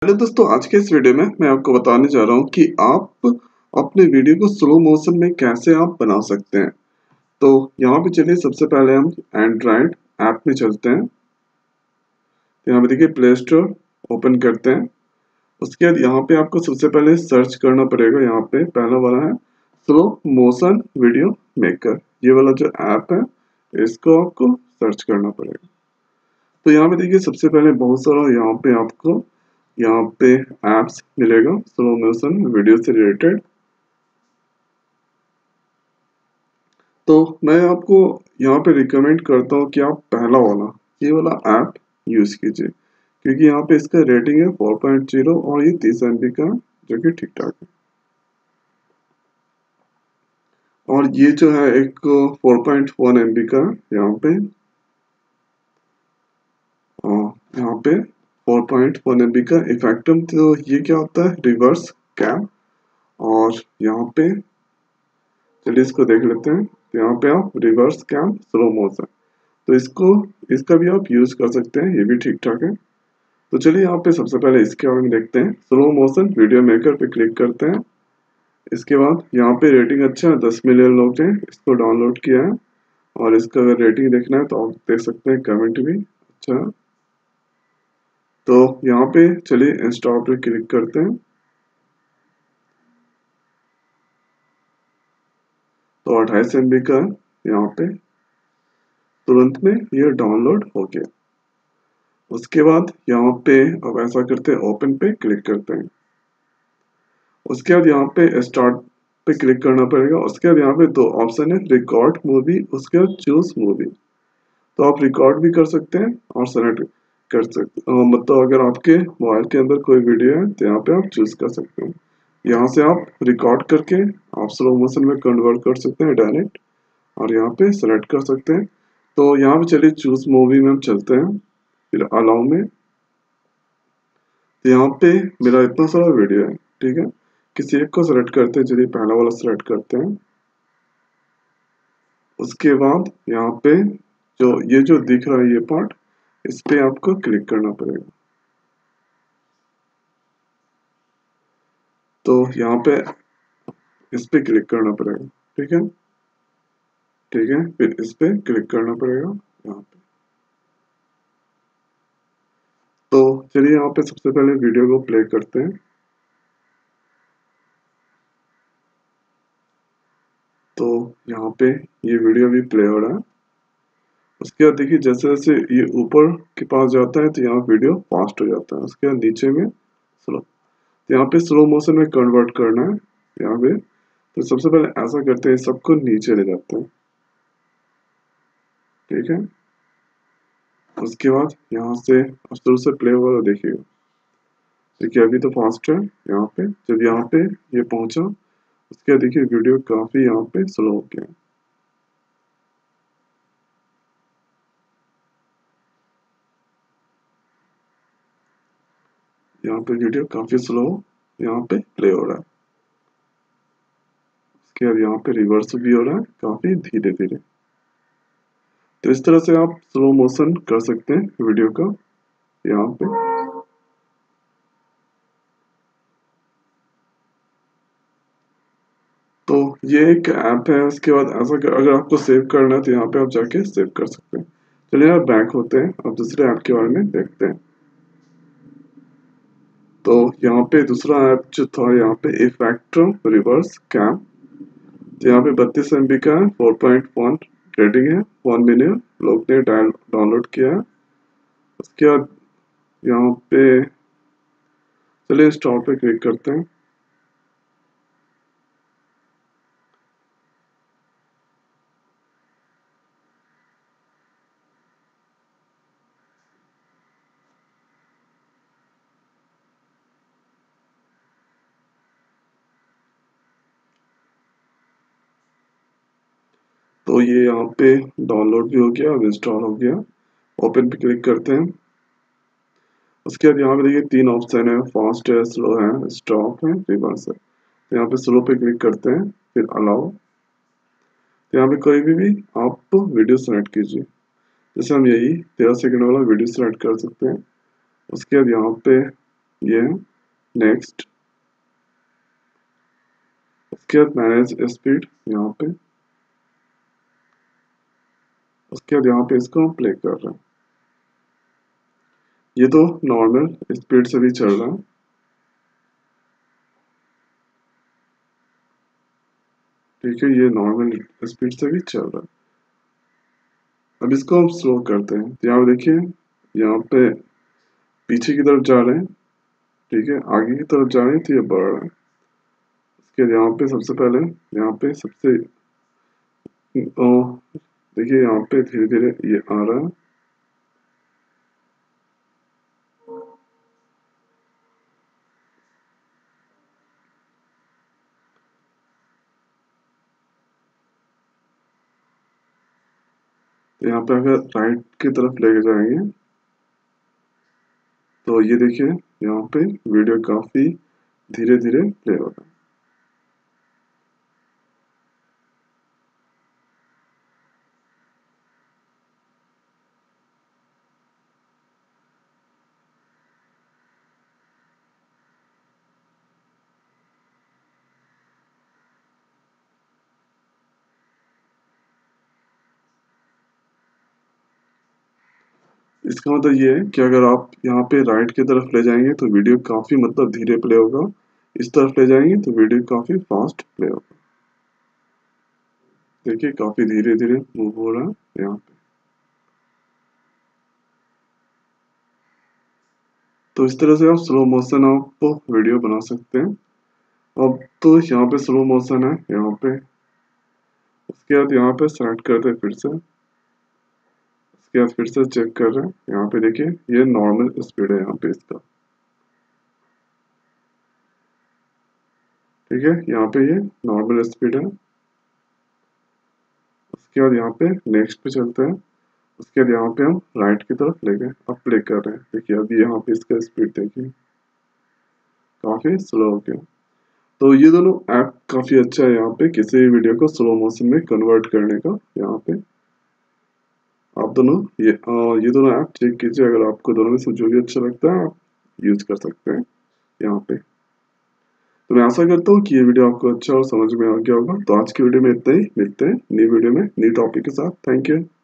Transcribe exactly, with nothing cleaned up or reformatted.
Hello दोस्तों, आज के इस वीडियो में मैं आपको बताने जा रहा हूँ कि आप अपने वीडियो को स्लो मोशन में कैसे आप बना सकते हैं। तो यहाँ पे चलिए सबसे पहले हम एंड्रॉयड ऐप में चलते हैं। तो यहाँ पे देखिए प्ले स्टोर ओपन करते हैं। उसके बाद यहाँ पे आपको सबसे पहले सर्च करना पड़ेगा। यहाँ पे पहला वाला है स्लो मोशन वीडियो मेकर। ये वाला जो ऐप है इसको आपको सर्च करना पड़ेगा। तो यहाँ पे देखिए सबसे पहले बहुत सारा यहाँ पे आपको यहाँ पे एप्स मिलेगा स्लो मोशन वीडियो से रिलेटेड। तो मैं आपको यहाँ पे रिकमेंड करता हूँ कि आप पहला वाला ये वाला ऐप यूज कीजिए, क्योंकि यहाँ पे इसका रेटिंग है फोर पॉइंट ज़ीरो और ये तीस एम बी का है, जो कि ठीक ठाक है। और ये जो है एक four point one M B का यहाँ पे यहाँ पे four point one M B का इफेक्टम। तो ये क्या होता है, रिवर्स कैम। और यहाँ पे चलिए इसको देख लेते हैं। तो यहाँ पे आप रिवर्स कैम स्लो मोशन, तो इसको इसका भी आप यूज कर सकते हैं, ये भी ठीक ठाक है। तो चलिए यहाँ पे सबसे पहले इसके बारे में देखते हैं। स्लो मोशन वीडियो मेकर पे क्लिक करते हैं। इसके बाद यहाँ पे रेटिंग अच्छा है, दस मिलियन लोग ने इसको डाउनलोड किया है। और इसका अगर रेटिंग देखना है तो आप देख सकते हैं, कमेंट भी अच्छा है। तो यहाँ पे चलिए इंस्टॉल पे क्लिक करते हैं। तो अट्ठाईस एम बी का यहाँ पे तुरंत में ये डाउनलोड हो गया। उसके बाद यहाँ पे अब ऐसा करते हैं, ओपन पे क्लिक करते हैं। उसके बाद यहाँ पे स्टार्ट पे क्लिक करना पड़ेगा। उसके बाद यहाँ पे दो ऑप्शन है, रिकॉर्ड मूवी, उसके बाद चूज मूवी। तो आप रिकॉर्ड भी कर सकते हैं और सेलेक्ट कर सकते हैं, मतलब अगर आपके मोबाइल के अंदर कोई वीडियो है तो यहाँ पे आप चूज कर सकते हैं। यहाँ से आप रिकॉर्ड करके आप स्लो मोशन में कन्वर्ट कर सकते हैं डायरेक्ट, और यहाँ पे सेलेक्ट कर सकते हैं। तो यहाँ पे चलिए चूज मूवी में हम चलते हैं, फिर अलाउ में। तो यहाँ पे मेरा इतना सारा वीडियो है, ठीक है। किसी एक को सेलेक्ट करते हैं, चलिए पहला वाला सेलेक्ट करते हैं। उसके बाद यहाँ पे जो ये जो दिख रहा है ये पार्ट, इस पे आपको क्लिक करना पड़ेगा। तो यहाँ पे इस पे क्लिक करना पड़ेगा, ठीक है ठीक है फिर इस पे क्लिक करना पड़ेगा यहाँ पे। तो चलिए यहाँ पे सबसे पहले वीडियो को प्ले करते हैं। तो यहाँ पे ये वीडियो भी प्ले हो रहा है। उसके बाद देखिए जैसे जैसे ये ऊपर के पास जाता है तो यहाँ वीडियो फास्ट हो जाता है। उसके बाद नीचे में स्लो, तो यहाँ पे स्लो मोशन में कन्वर्ट करना है यहाँ पे। तो सबसे पहले ऐसा करते हैं, सबको नीचे ले जाते हैं, ठीक है। उसके बाद यहाँ से शुरू से प्ले होगा तो देखिएगा, देखिए अभी तो फास्ट है। यहाँ पे जब यहाँ पे ये पहुंचा, उसके बाद देखिए वीडियो काफी यहाँ पे स्लो हो गया। यहाँ पे वीडियो काफी स्लो यहाँ पे प्ले हो रहा है। उसके बाद यहाँ पे रिवर्स भी हो रहा है काफी धीरे धीरे। तो इस तरह से आप स्लो मोशन कर सकते हैं वीडियो का यहाँ पे। तो ये एक ऐप है। उसके बाद ऐसा कर, अगर आपको सेव करना है तो यहाँ पे आप जाके सेव कर सकते हैं। चलिए आप बैक होते हैं, अब दूसरे ऐप के बारे में देखते हैं। तो यहाँ पे दूसरा ऐप जो था, यहाँ पे इफेक्ट रिवर्स कैम। तो यहाँ पे बत्तीस एम बी का है, फोर पॉइंट वन रेटिंग है, वन मिलियन लोग ने डाउनलोड किया है। उसके बाद यहाँ पे चलिए इंस्टॉल पे क्लिक करते हैं। तो ये यहाँ पे डाउनलोड भी हो गया, अब इंस्टॉल हो गया। ओपन पे क्लिक करते हैं। उसके बाद यहाँ पे देखिए तीन ऑप्शन है, फास्ट है, स्लो है, स्टॉप है, रिवर्स है। तो यहाँ पे स्लो पे क्लिक करते हैं, फिर अलाउ। तो यहाँ पे कोई भी, भी आप वीडियो सेलेक्ट कीजिए। जैसे हम यही तेरह सेकंड वाला वीडियो सेलेक्ट कर सकते हैं। उसके बाद यहाँ पे ये नेक्स्ट, उसके बाद मैनेज स्पीड यहाँ पे, उसके बाद यहाँ पे इसको हम प्ले कर रहे हैं। ये तो नॉर्मल स्पीड से भी चल रहा है, ठीक है, ये नॉर्मल स्पीड से भी चल रहा है। अब इसको हम स्लो करते हैं, तो यहाँ देखिए यहाँ पे पीछे की तरफ जा रहे हैं, ठीक है, आगे की तरफ जा रहे हैं तो ये बढ़ रहा है। इसके यहाँ पे सबसे पहले यहाँ पे सबसे देखिए यहाँ पे धीरे धीरे ये आ रहा है, तो यहाँ पे अगर राइट की तरफ लेके जाएंगे तो ये देखिए यहाँ पे वीडियो काफी धीरे धीरे प्ले होगा। इसका मतलब ये है कि अगर आप यहाँ पे राइट की तरफ ले जाएंगे तो वीडियो काफी मतलब धीरे प्ले होगा, इस तरफ ले जाएंगे तो वीडियो काफी फास्ट प्ले होगा। देखिए काफी धीरे धीरे मूव हो रहा है यहाँ पे। तो इस तरह से आप स्लो मोशन आप वीडियो बना सकते हैं। अब तो यहाँ पे स्लो मोशन है यहाँ पे, उसके बाद यहाँ पे सेलेक्ट करते हैं फिर से, उसके बाद फिर से चेक कर रहे हैं, यहाँ पे देखिए ये नॉर्मल स्पीड है यहाँ पे इसका, ठीक है, यहाँ पे ये नॉर्मल स्पीड है। उसके बाद यहाँ पे नेक्स्ट पे चलते हैं, उसके बाद यहाँ पे हम राइट की तरफ ले गए, अब प्ले कर रहे हैं, देखिए अभी यहाँ पे इसका स्पीड देखिए काफी स्लो हो गया। तो ये दोनों ऐप काफी अच्छा है यहाँ पे किसी भी वीडियो को स्लो मोशन में कन्वर्ट करने का। यहाँ पे आप दोनों ये आ, ये दोनों ऐप चेक कीजिए, अगर आपको दोनों में से जो भी अच्छा लगता है आप यूज कर सकते हैं यहाँ पे। तो मैं आशा करता हूँ कि ये वीडियो आपको अच्छा और समझ में आ गया होगा। तो आज की वीडियो में इतना ही, मिलते हैं नई वीडियो में नई टॉपिक के साथ। Thank you.